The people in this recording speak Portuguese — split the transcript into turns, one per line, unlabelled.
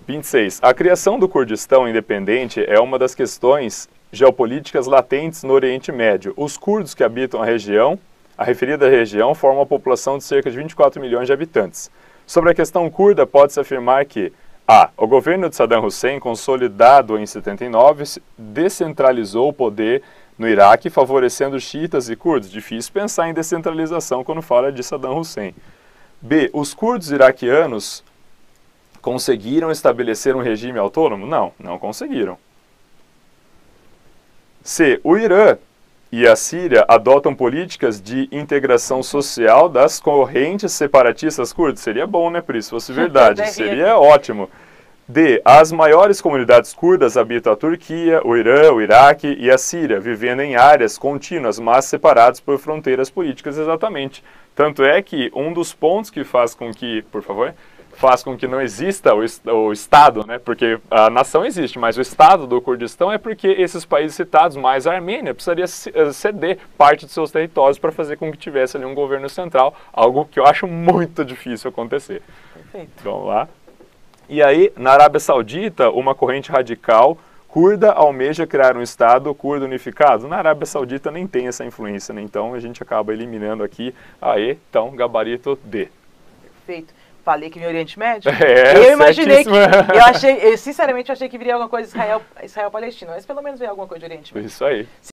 26. A criação do Kurdistão independente é uma das questões geopolíticas latentes no Oriente Médio. Os curdos que habitam a referida região, formam uma população de cerca de 24 milhões de habitantes. Sobre a questão curda, pode-se afirmar que a. O governo de Saddam Hussein, consolidado em 79, descentralizou o poder no Iraque, favorecendo xiitas e curdos. Difícil pensar em descentralização quando fala de Saddam Hussein. B. Os curdos iraquianos conseguiram estabelecer um regime autônomo? Não, não conseguiram. C. O Irã e a Síria adotam políticas de integração social das correntes separatistas curdas? Seria bom, né, Pri? Se fosse verdade, seria ótimo. D. As maiores comunidades curdas habitam a Turquia, o Irã, o Iraque e a Síria, vivendo em áreas contínuas, mas separadas por fronteiras políticas, exatamente. Tanto é que um dos pontos que faz com que, por favor, faz com que não exista o Estado, né? Porque a nação existe, mas o Estado do Kurdistão é porque esses países citados, mais a Armênia, precisaria ceder parte de seus territórios para fazer com que tivesse ali um governo central, algo que eu acho muito difícil acontecer.
Perfeito.
Vamos lá. E aí, na Arábia Saudita, uma corrente radical curda almeja criar um Estado curdo unificado. Na Arábia Saudita nem tem essa influência, né? Então a gente acaba eliminando aqui. Aí, então, gabarito D.
Perfeito. Falei que no Oriente Médio?
Eu
imaginei que... Eu sinceramente achei que viria alguma coisa Israel-Palestina, mas pelo menos veio alguma coisa de Oriente Médio.
Isso aí.